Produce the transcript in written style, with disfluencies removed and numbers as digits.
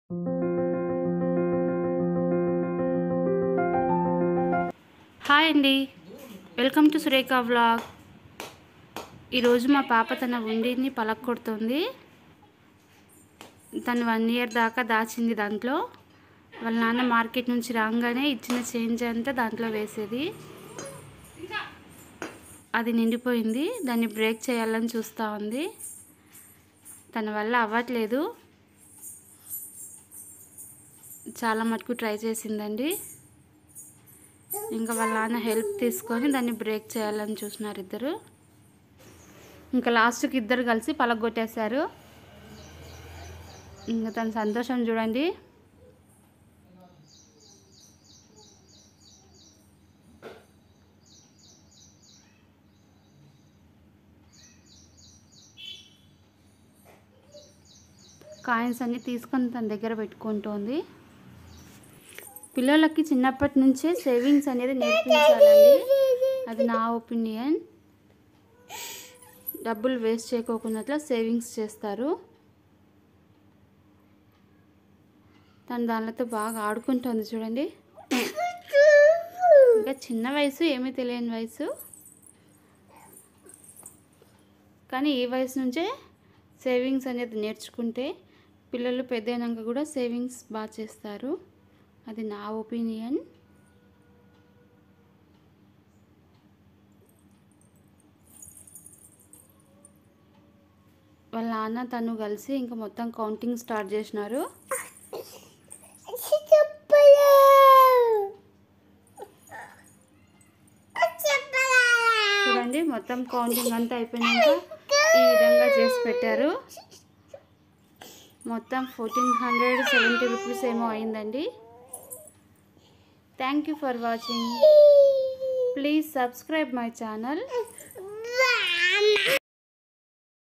Hi అండి, welcome to Surekha vlog. ఈరోజు మా పాప తన ఉండిని పలక్కొడుతుంది. తను 1 ఇయర్ దాకా దాచింది దాంట్లో. వాళ్ళ నాన్న మార్కెట్ నుంచి రాగానే ఇచ్చిన చేంజ్ అంతా దాంట్లో వేసేది. అది నిండిపోయింది. దాన్ని బ్రేక్ చేయాలని చూస్తూ ఉంది. తన వల్ల అవ్వట్లేదు. చాలా మటుకు ట్రై చేసిందండి. ఇంకా వాళ్ళ నాన్న హెల్ప్ తీసుకొని దాన్ని బ్రేక్ చేయాలని చూస్తున్నారు ఇద్దరు. ఇంకా లాస్ట్కి ఇద్దరు కలిసి పలగొట్టేశారు. ఇంకా తన సంతోషం చూడండి. కాయిన్స్ అన్నీ తీసుకొని తన దగ్గర పెట్టుకుంటోంది. పిల్లలకి చిన్నప్పటి నుంచే సేవింగ్స్ అనేది నేర్పించాలండి. అది నా ఒపీనియన్. డబ్బులు వేస్ట్ చేయకోకుండా సేవింగ్స్ చేస్తారు. తను దానితో బాగా ఆడుకుంటుంది చూడండి. ఇంకా చిన్న వయసు, ఏమీ తెలియని వయసు, కానీ ఈ వయసు నుంచే సేవింగ్స్ అనేది నేర్చుకుంటే పిల్లలు పెద్దయినాక కూడా సేవింగ్స్ బాగా చేస్తారు. అది నా ఒపీనియన్. వాళ్ళ నాన్న తను కలిసి ఇంకా మొత్తం కౌంటింగ్ స్టార్ట్ చేసినారు. చూడండి, మొత్తం కౌంటింగ్ అంతా అయిపోయినాక ఈ విధంగా చేసి పెట్టారు. మొత్తం 1470 రూపీస్ ఏమో అయిందండి. Thank you for watching. Please subscribe my channel.